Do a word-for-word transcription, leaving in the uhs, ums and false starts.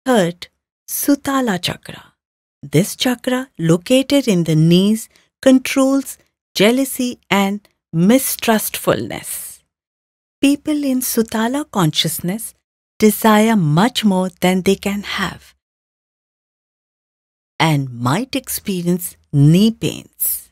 Third, Sutala Chakra. This chakra, located in the knees, controls jealousy and mistrustfulness. People in Sutala consciousness desire much more than they can have and might experience knee pains.